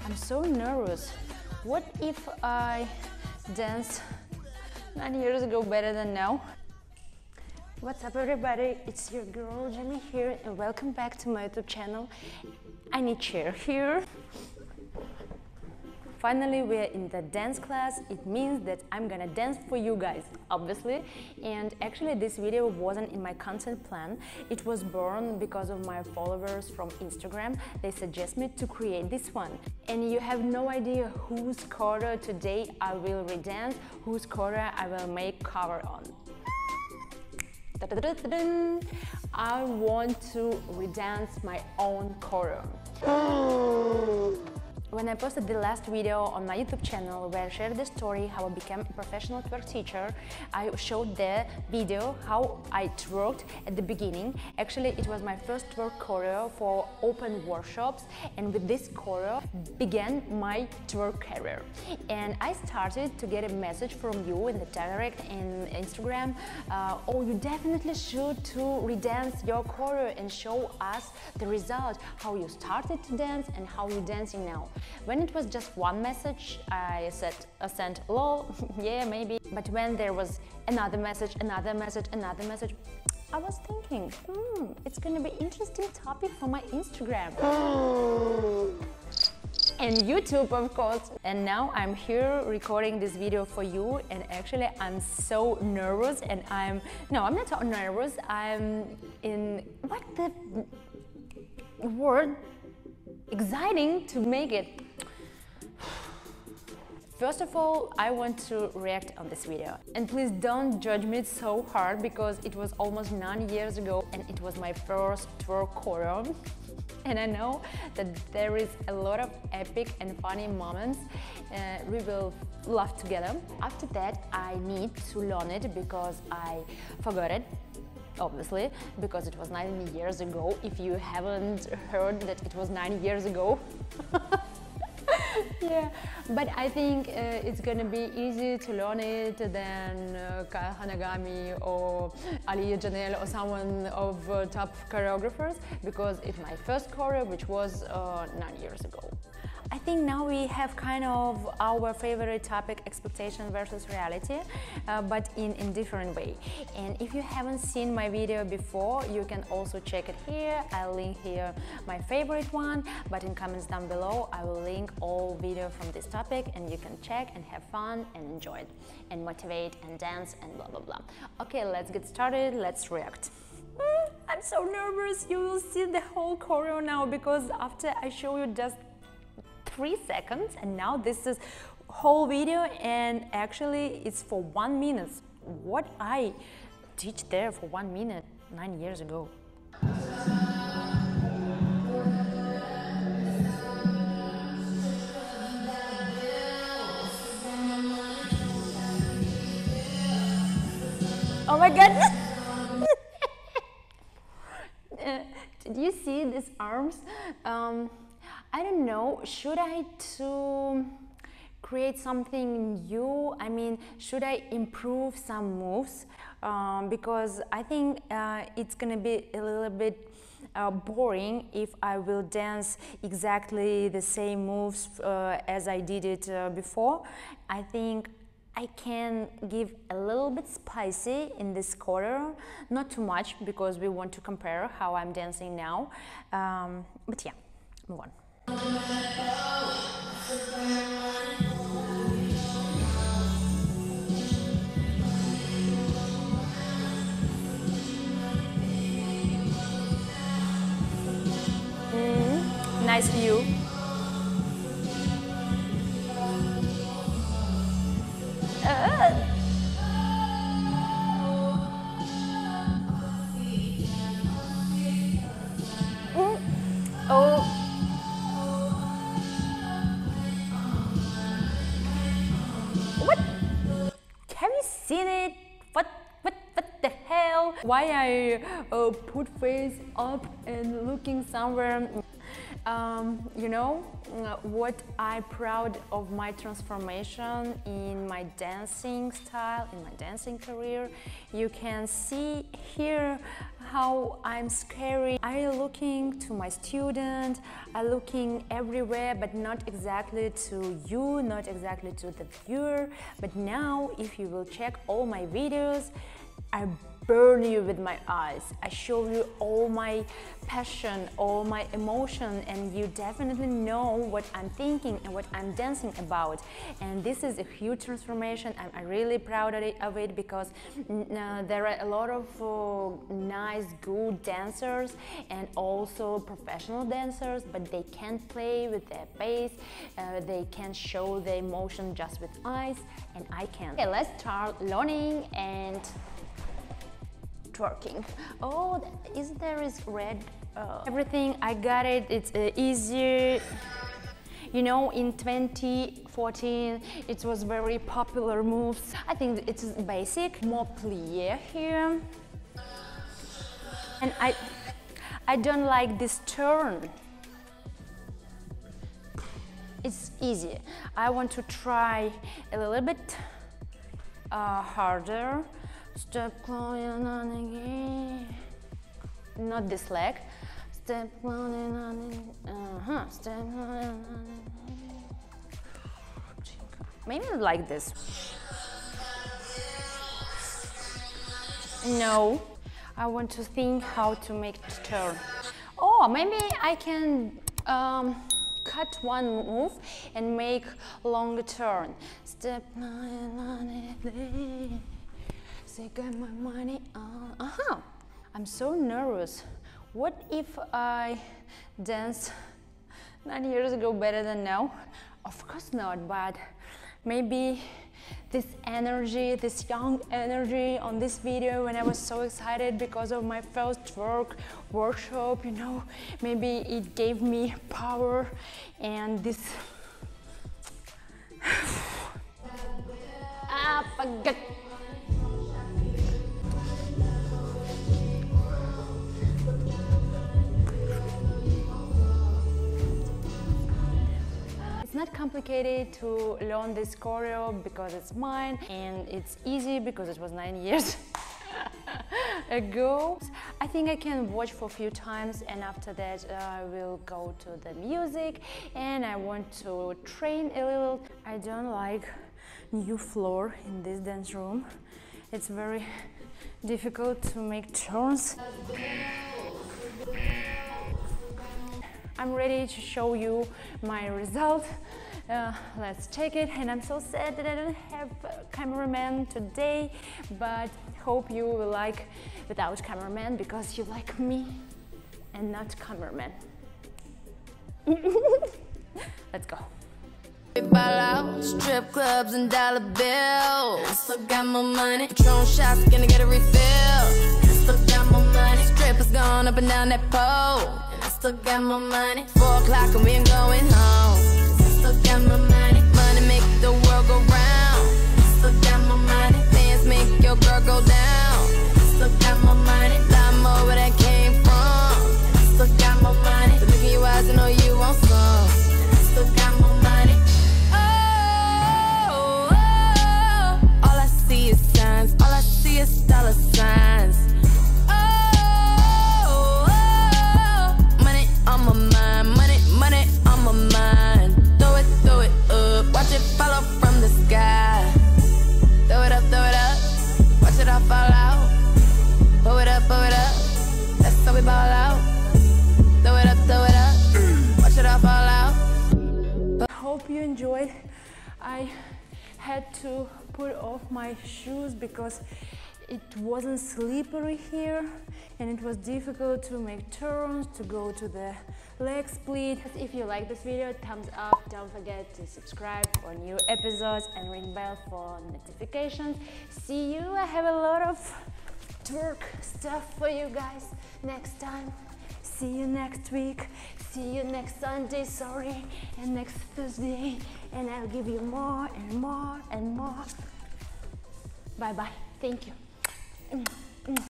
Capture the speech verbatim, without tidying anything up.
I'm so nervous. What if I danced nine years ago better than now? What's up everybody, it's your girl Jimmy here and welcome back to my YouTube channel. I need chair here. Finally, we're in the dance class. It means that I'm gonna dance for you guys, obviously. And actually, this video wasn't in my content plan. It was born because of my followers from Instagram. They suggest me to create this one. And you have no idea whose choreo today I will redance, whose choreo I will make cover on. I want to redance my own choreo. When I posted the last video on my YouTube channel where I shared the story how I became a professional twerk teacher, I showed the video how I twerked at the beginning. Actually, it was my first twerk choreo for open workshops, and with this choreo began my twerk career. And I started to get a message from you in the direct in Instagram, uh, oh, you definitely should to redance your choreo and show us the result, how you started to dance and how you're dancing now. When it was just one message, I said, I sent lol, yeah, maybe. But when there was another message, another message, another message, I was thinking, hmm, it's gonna be interesting topic for my Instagram. And YouTube, of course. And now I'm here recording this video for you, and actually I'm so nervous and I'm, no, I'm not so nervous, I'm in, what the word? Exciting to make it. First of all, I want to react on this video. And please don't judge me so hard because it was almost nine years ago and it was my first twerk choreo. And I know that there is a lot of epic and funny moments uh, we will laugh together. After that, I need to learn it because I forgot it. Obviously, because it was nine years ago. If you haven't heard that it was nine years ago. Yeah, but I think uh, it's gonna be easy to learn it than uh, Kyle Hanagami or Ali Janelle or someone of uh, top choreographers, because it's my first choreo, which was uh, nine years ago. I think now we have kind of our favorite topic, expectation versus reality, uh, but in in different way. And if you haven't seen my video before, you can also check it here. I'll link here my favorite one, but in comments down below I will link all video from this topic, and you can check and have fun and enjoy it and motivate and dance and blah blah blah. Okay, let's get started. Let's react. Mm, I'm so nervous. You will see the whole choreo now because after I show you just three seconds, and now this is whole video, and actually it's for one minute. What I teach there for one minute nine years ago. Oh my god. uh, did you see these arms? Um, I don't know, should I to create something new? I mean, should I improve some moves? Um, because I think uh, it's gonna be a little bit uh, boring if I will dance exactly the same moves uh, as I did it uh, before. I think I can give a little bit spicy in this choreo, not too much because we want to compare how I'm dancing now. Um, but yeah, move on. Mm, nice view. Uh. Mm. Oh. What? Have you seen it? What? What? What the hell? Why I uh, put face up and looking somewhere? Um, you know what I'm proud of my transformation in my dancing style, in my dancing career. You can see here how I'm scary. I'm looking to my student, I'm looking everywhere, but not exactly to you, not exactly to the viewer. But now, if you will check all my videos, I burn you with my eyes. I show you all my passion, all my emotion, and you definitely know what I'm thinking and what I'm dancing about. And this is a huge transformation. I'm, I'm really proud of it, of it because uh, there are a lot of uh, nice, good dancers and also professional dancers, but they can't play with their face. Uh, they can't show their emotion just with eyes, and I can. Okay, let's start learning and twerking. Oh, is there is red? Uh, everything, I got it. It's uh, easier. You know, in twenty fourteen, it was very popular moves. I think it's basic, more plie here. And I, I don't like this turn. It's easy. I want to try a little bit uh, harder. Step closer on again. Not this leg. Step closer on again. Uh-huh. Step closer on again. Maybe like this. No. I want to think how to make it turn. Oh, maybe I can um, cut one move and make longer turn. Step closer on again. Say, got my money on. Uh-huh. I'm so nervous. What if I danced nine years ago better than now? Of course not, but maybe this energy, this young energy on this video when I was so excited because of my first twerk workshop, you know, maybe it gave me power and this. Ah, forget. It's not complicated to learn this choreo because it's mine, and it's easy because it was nine years ago. I think I can watch for a few times, and after that uh, I will go to the music and I want to train a little. I don't like new floor in this dance room. It's very difficult to make turns. I'm ready to show you my result. Uh, let's check it. And I'm so sad that I don't have a cameraman today, but hope you will like without cameraman because you like me and not cameraman. Let's go. Ball out, strip clubs and dollar bills. Still got more money. Patron shots, gonna get a refill. Still got more money. Strippers going up and down that pole. Still got more money. Four o'clock and we ain't going home. Still got more money. Money make the world go round. Still got more money. Bands make your girl go down. Still got more money. Lot more where that came from. Still got more money. But look in your eyes, I know you want some. Still got more money. Oh, oh, oh. All I see is signs. All I see is dollar signs. Watch it fall off from the sky. Throw it up, throw it up. Watch it all fall out. Pull it up, pull it up. That's how we ball out. Throw it up, throw it up. Watch it all fall out. I hope you enjoyed. I had to put off my shoes because it wasn't slippery here and it was difficult to make turns, to go to the leg split. If you like this video, thumbs up. Don't forget to subscribe for new episodes and ring bell for notifications. See you. I have a lot of twerk stuff for you guys next time. See you next week. See you next Sunday, sorry, and next Thursday. And I'll give you more and more and more. Bye bye. Thank you.